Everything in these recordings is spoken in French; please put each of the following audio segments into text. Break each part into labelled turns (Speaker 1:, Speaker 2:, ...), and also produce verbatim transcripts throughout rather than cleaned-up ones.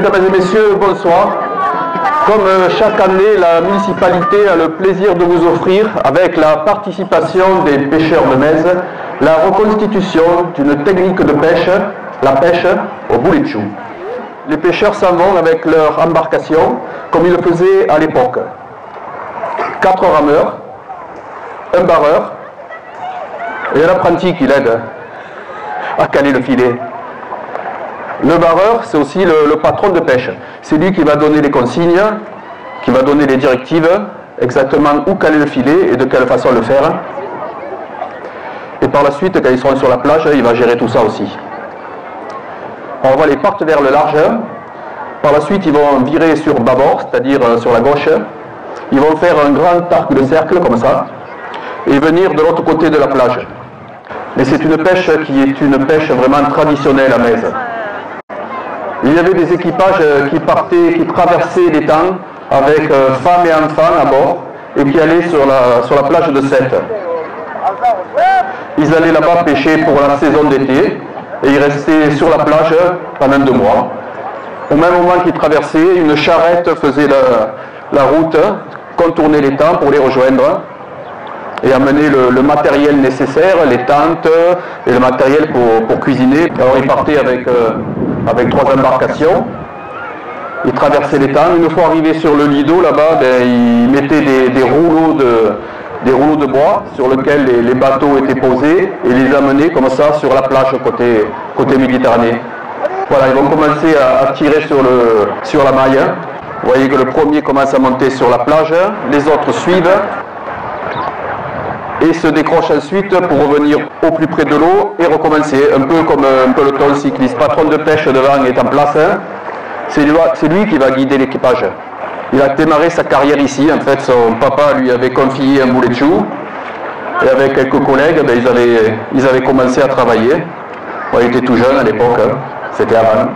Speaker 1: Mesdames et messieurs, bonsoir. Comme chaque année, la municipalité a le plaisir de vous offrir, avec la participation des pêcheurs de Metz, la reconstitution d'une technique de pêche, la pêche au boulet de chou. Les pêcheurs s'en vont avec leur embarcation, comme ils le faisaient à l'époque. Quatre rameurs, un barreur et un apprenti qui l'aide à caler le filet. Le barreur, c'est aussi le, le patron de pêche. C'est lui qui va donner les consignes, qui va donner les directives, exactement où caler le filet et de quelle façon le faire. Et par la suite, quand ils seront sur la plage, il va gérer tout ça aussi. On va les partir vers le large. Par la suite, ils vont virer sur bâbord, c'est-à-dire sur la gauche. Ils vont faire un grand arc de cercle, comme ça, et venir de l'autre côté de la plage. Et c'est une pêche qui est une pêche vraiment traditionnelle à Metz. Il y avait des équipages qui partaient, qui traversaient les temps avec euh, femmes et enfants à bord et qui allaient sur la, sur la plage de Sète. Ils allaient là-bas pêcher pour la saison d'été et ils restaient sur la plage pendant deux mois. Au même moment qu'ils traversaient, une charrette faisait la, la route, contournait les temps pour les rejoindre et amener le, le matériel nécessaire, les tentes et le matériel pour, pour cuisiner. Alors ils partaient avec, euh, avec trois embarcations, ils traversaient les temps. Une fois arrivés sur le lido, là-bas, ben, ils mettaient des, des, rouleaux de, des rouleaux de bois sur lesquels les, les bateaux étaient posés et les amenaient comme ça sur la plage côté, côté Méditerranée. Voilà, ils vont commencer à, à tirer sur, le, sur la maille. Vous voyez que le premier commence à monter sur la plage, les autres suivent et se décroche ensuite pour revenir au plus près de l'eau et recommencer, un peu comme un peloton cycliste. Patron de pêche devant est en place, c'est lui, lui qui va guider l'équipage. Il a démarré sa carrière ici, en fait son papa lui avait confié un boulet de chou et avec quelques collègues, ben, ils, avaient, ils avaient commencé à travailler. Bon, il était tout jeune à l'époque, c'était avant.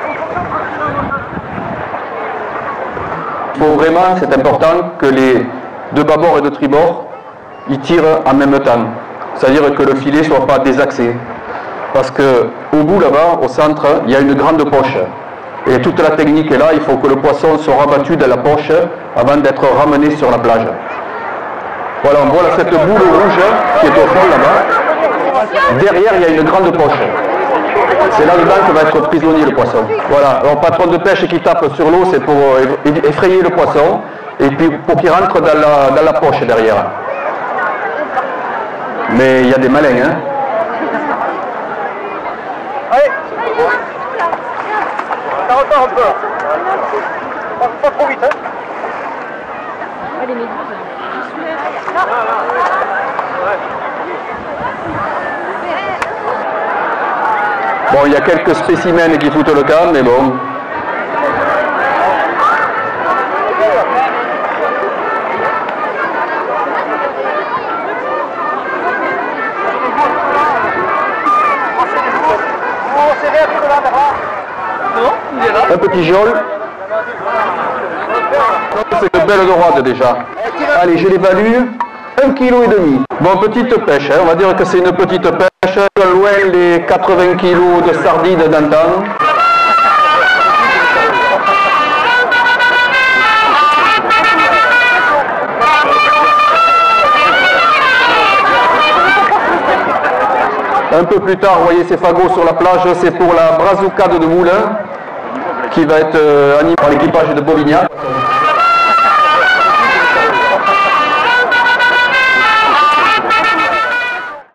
Speaker 1: Il faut vraiment, c'est important, que les de bâbord et de tribord ils tirent en même temps, c'est-à-dire que le filet ne soit pas désaxé. Parce qu'au bout là-bas, au centre, il y a une grande poche. Et toute la technique est là, il faut que le poisson soit rabattu dans la poche avant d'être ramené sur la plage. Voilà, on voit là cette boule rouge qui est au fond là-bas. Derrière, il y a une grande poche. C'est là-dedans que va être prisonnier le poisson. Voilà, alors patron de pêche qui tape sur l'eau, c'est pour effrayer le poisson et puis pour qu'il rentre dans la, dans la poche derrière. Mais il y a des malins, hein.
Speaker 2: Allez, ça repart un peu. Pas, pas trop vite, hein.
Speaker 3: Allez, mais
Speaker 1: bon, il y a quelques spécimens qui foutent le camp, mais bon. Un petit geôle. C'est une belle droite déjà. Allez, je l'évalue. Un kilo et demi. Bon, petite pêche, hein. On va dire que c'est une petite pêche. Loin les quatre-vingts kilos de sardines d'antan. Un peu plus tard, vous voyez ces fagots sur la plage, c'est pour la brazucade de moulin qui va être euh, animée par l'équipage de Bovignac.